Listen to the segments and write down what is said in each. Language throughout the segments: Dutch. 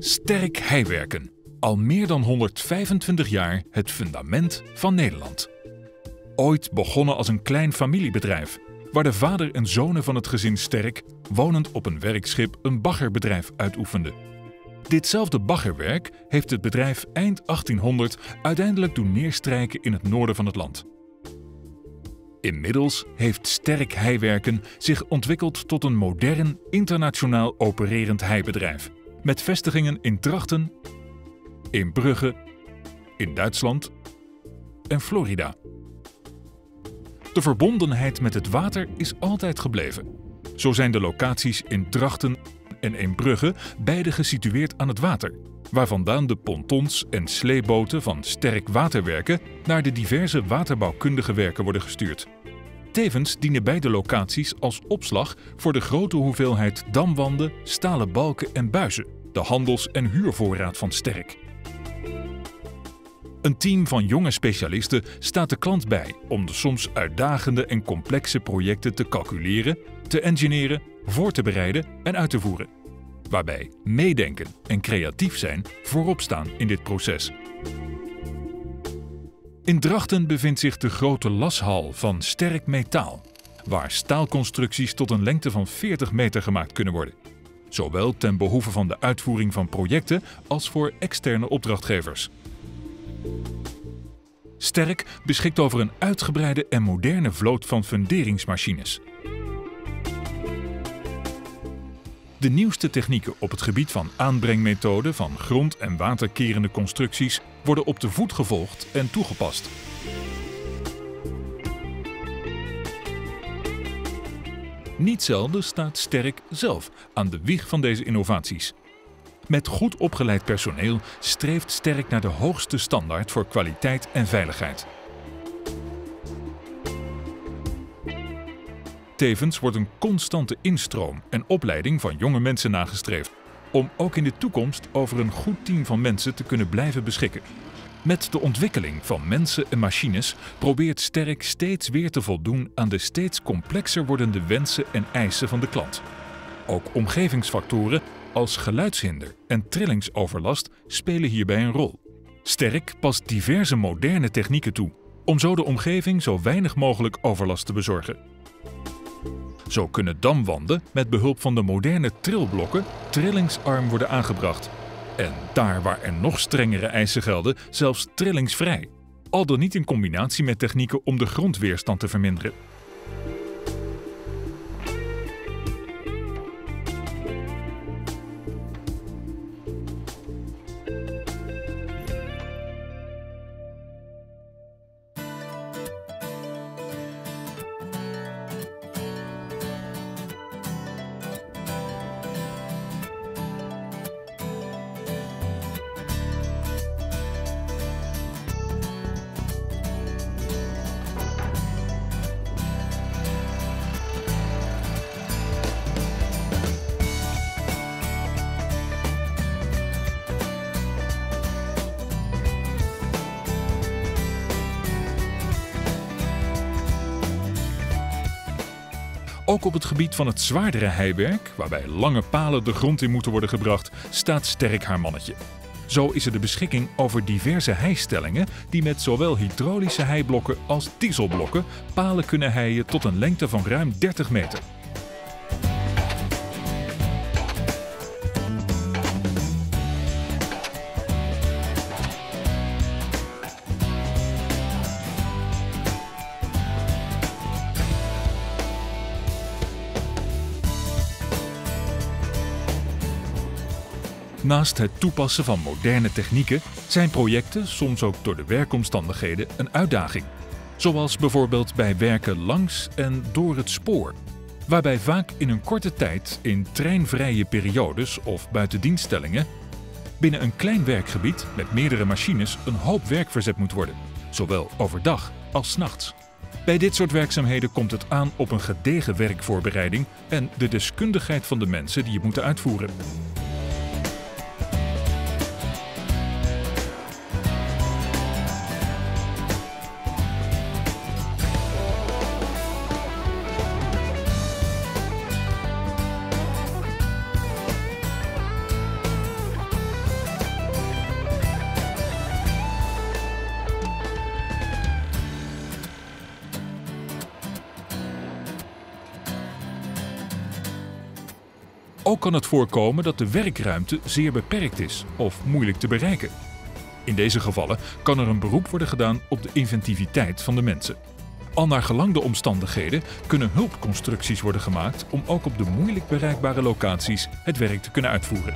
Sterk heiwerken. Al meer dan 125 jaar het fundament van Nederland. Ooit begonnen als een klein familiebedrijf, waar de vader en zonen van het gezin Sterk, wonend op een werkschip, een baggerbedrijf uitoefenden. Ditzelfde baggerwerk heeft het bedrijf eind 1800 uiteindelijk doen neerstrijken in het noorden van het land. Inmiddels heeft Sterk Heiwerken zich ontwikkeld tot een modern, internationaal opererend heibedrijf, met vestigingen in Drachten, in Brugge, in Duitsland en Florida. De verbondenheid met het water is altijd gebleven. Zo zijn de locaties in Drachten en Eembrugge beide gesitueerd aan het water, waar vandaan de pontons en sleeboten van Sterk Waterwerken naar de diverse waterbouwkundige werken worden gestuurd. Tevens dienen beide locaties als opslag voor de grote hoeveelheid damwanden, stalen balken en buizen, de handels- en huurvoorraad van Sterk. Een team van jonge specialisten staat de klant bij om de soms uitdagende en complexe projecten te calculeren, te engineeren, voor te bereiden en uit te voeren. Waarbij meedenken en creatief zijn voorop staan in dit proces. In Drachten bevindt zich de grote lashal van Sterk Metaal, waar staalconstructies tot een lengte van 40 meter gemaakt kunnen worden. Zowel ten behoeve van de uitvoering van projecten als voor externe opdrachtgevers. Sterk beschikt over een uitgebreide en moderne vloot van funderingsmachines. De nieuwste technieken op het gebied van aanbrengmethoden van grond- en waterkerende constructies worden op de voet gevolgd en toegepast. Niet zelden staat Sterk zelf aan de wieg van deze innovaties. Met goed opgeleid personeel streeft Sterk naar de hoogste standaard voor kwaliteit en veiligheid. Tevens wordt een constante instroom en opleiding van jonge mensen nagestreefd, om ook in de toekomst over een goed team van mensen te kunnen blijven beschikken. Met de ontwikkeling van mensen en machines probeert Sterk steeds weer te voldoen aan de steeds complexer wordende wensen en eisen van de klant. Ook omgevingsfactoren als geluidshinder en trillingsoverlast spelen hierbij een rol. Sterk past diverse moderne technieken toe, om zo de omgeving zo weinig mogelijk overlast te bezorgen. Zo kunnen damwanden met behulp van de moderne trilblokken trillingsarm worden aangebracht. En daar waar er nog strengere eisen gelden, zelfs trillingsvrij. Al dan niet in combinatie met technieken om de grondweerstand te verminderen. Ook op het gebied van het zwaardere heiwerk, waarbij lange palen de grond in moeten worden gebracht, staat Sterk haar mannetje. Zo is er de beschikking over diverse heistellingen die met zowel hydraulische heiblokken als dieselblokken palen kunnen heien tot een lengte van ruim 30 meter. Naast het toepassen van moderne technieken zijn projecten soms ook door de werkomstandigheden een uitdaging. Zoals bijvoorbeeld bij werken langs en door het spoor, waarbij vaak in een korte tijd in treinvrije periodes of buitendienststellingen binnen een klein werkgebied met meerdere machines een hoop werk verzet moet worden, zowel overdag als 's nachts. Bij dit soort werkzaamheden komt het aan op een gedegen werkvoorbereiding en de deskundigheid van de mensen die het moeten uitvoeren. Ook kan het voorkomen dat de werkruimte zeer beperkt is of moeilijk te bereiken. In deze gevallen kan er een beroep worden gedaan op de inventiviteit van de mensen. Al naar gelang de omstandigheden kunnen hulpconstructies worden gemaakt om ook op de moeilijk bereikbare locaties het werk te kunnen uitvoeren.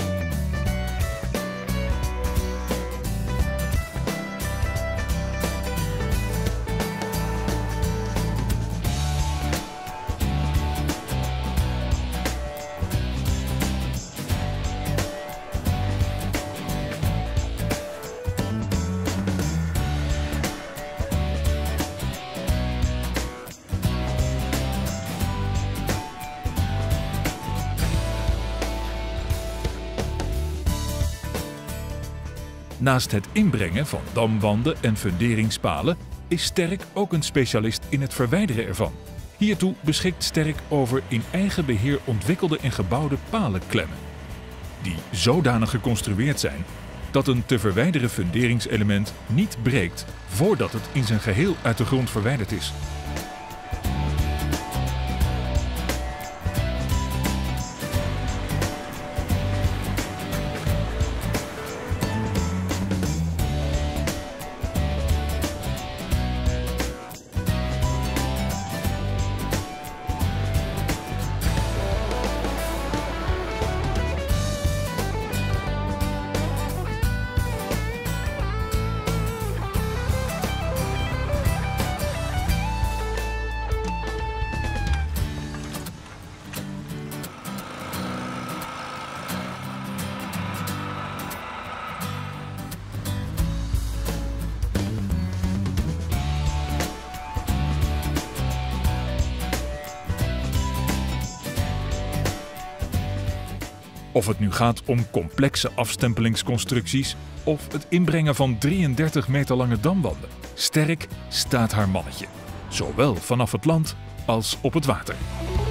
Naast het inbrengen van damwanden en funderingspalen is Sterk ook een specialist in het verwijderen ervan. Hiertoe beschikt Sterk over in eigen beheer ontwikkelde en gebouwde palenklemmen, die zodanig geconstrueerd zijn dat een te verwijderen funderingselement niet breekt voordat het in zijn geheel uit de grond verwijderd is. Of het nu gaat om complexe afstempelingsconstructies of het inbrengen van 33 meter lange damwanden. Sterk staat haar mannetje, zowel vanaf het land als op het water.